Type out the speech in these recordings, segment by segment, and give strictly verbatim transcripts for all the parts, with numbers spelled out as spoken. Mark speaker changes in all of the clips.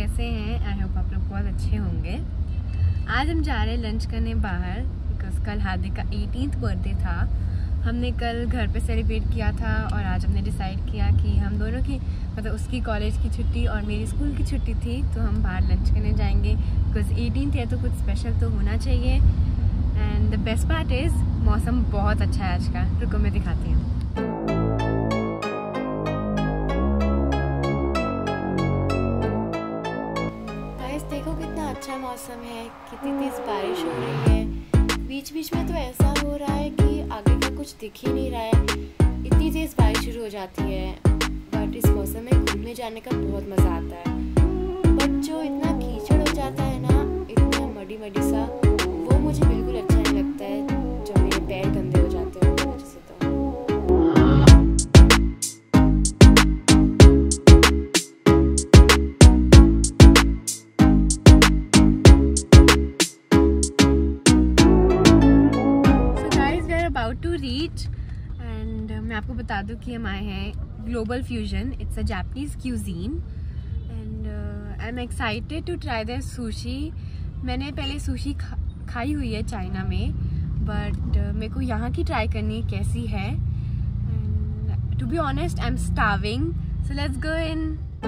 Speaker 1: कैसे हैं? I hope आप लोग बहुत अच्छे होंगे। आज हम जा रहे हैं लंच करने बाहर, बिकॉज कल हार्दिक का एटीन्थ बर्थडे था। हमने कल घर पे सेलिब्रेट किया था और आज हमने डिसाइड किया कि हम दोनों की मतलब उसकी कॉलेज की छुट्टी और मेरी स्कूल की छुट्टी थी, तो हम बाहर लंच करने जाएंगे। बिकॉज एटीन्थ है तो कुछ स्पेशल तो होना चाहिए। And the best part is मौसम बहुत अच्छा है आज का। रुको मैं दिखाती हूँ। देखो कितना अच्छा मौसम है, कितनी तेज बारिश हो रही है। बीच बीच में तो ऐसा हो रहा है कि आगे का कुछ दिख ही नहीं रहा है, इतनी तेज बारिश शुरू हो जाती है। बट इस मौसम में घूमने जाने का बहुत मज़ा आता है। बट जो इतना कीचड़ हो जाता है ना, इतना मडी मडी सा, वो मुझे बिल्कुल अच्छा नहीं लगता है। जो मेरे पैर गंदे हो जाते हैं उनकी वजह से। तो टू रीच एंड मैं आपको बता दूं कि हम आए हैं global fusion. It's a Japanese cuisine and I am excited to try the sushi. मैंने पहले सुशी खा, खाई हुई है चाइना में, बट uh, मेरे को यहाँ की ट्राई करनी कैसी है। And to be honest I am starving, so let's go in.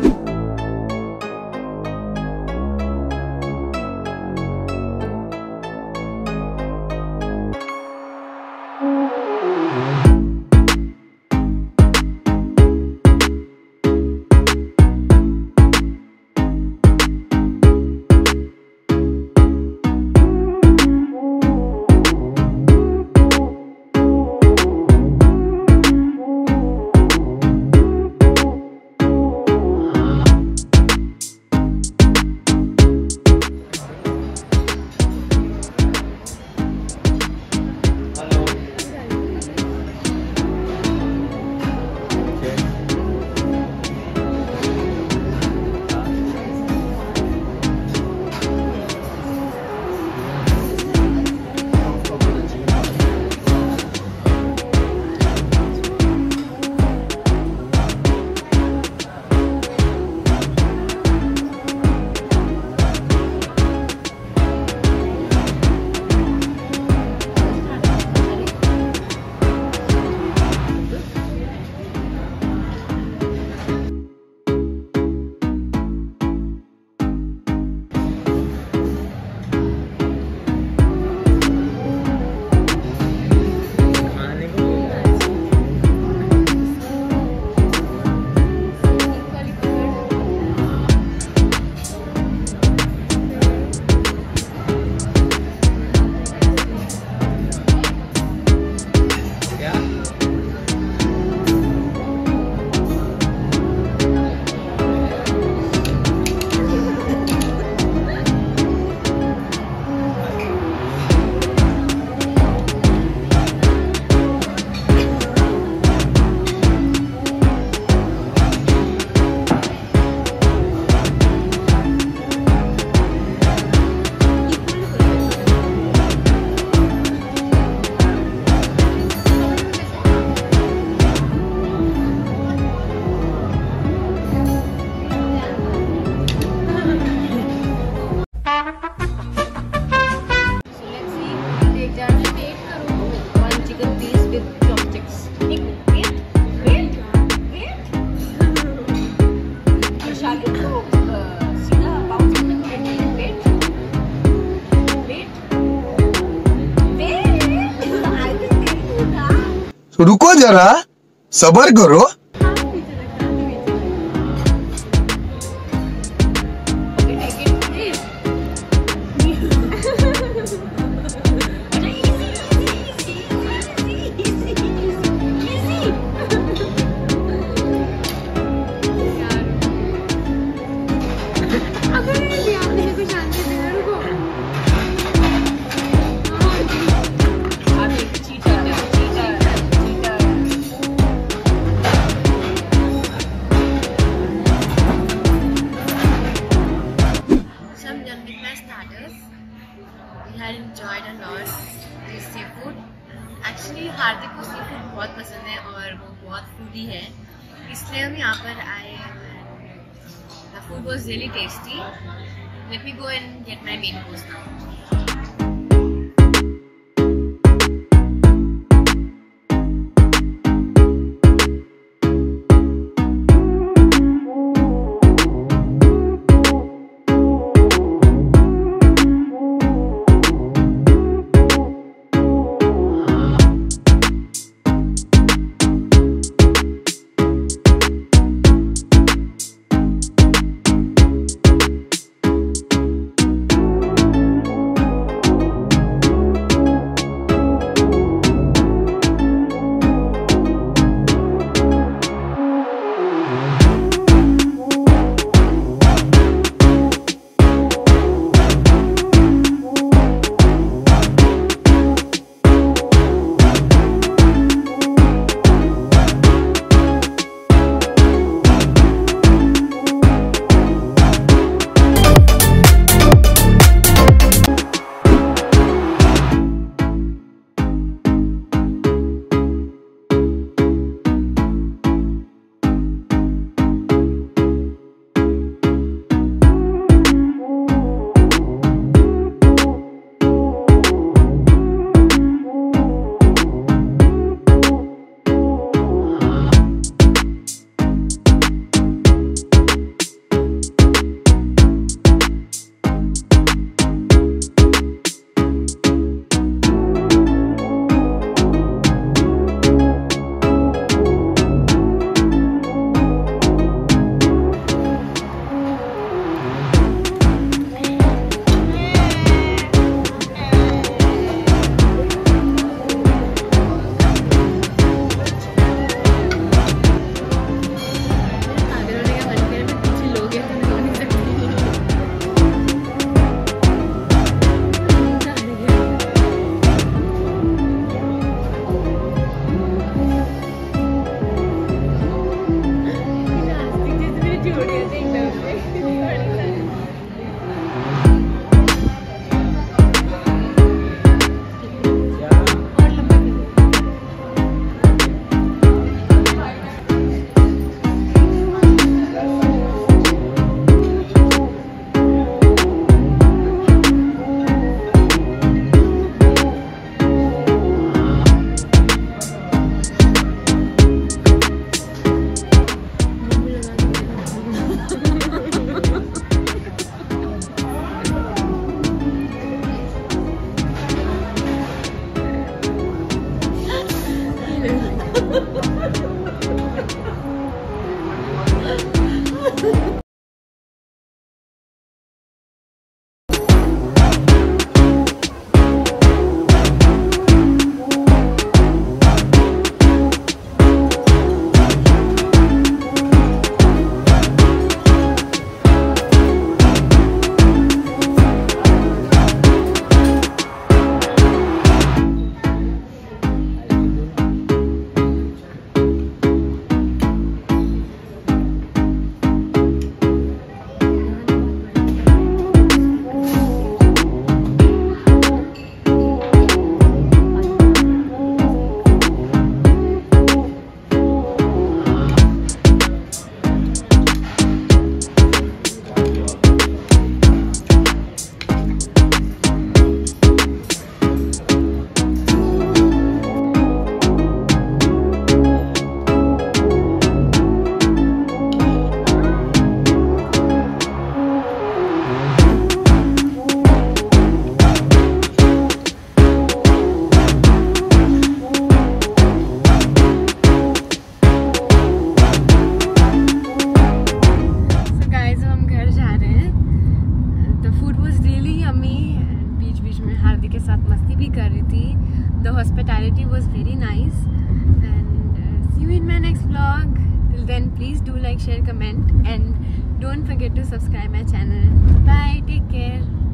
Speaker 2: तो रुको जरा, सब्र करो।
Speaker 1: एक्चुअली हार्दिक को सी फूड बहुत पसंद है और वो बहुत फूडी है, इसलिए हम यहाँ पर आए। The food was really tasty. Let me go and get my main course now. The hospitality was very nice, and uh, see you in my next vlog. Till then, please do like, share, comment, and don't forget to subscribe my channel. Bye, take care.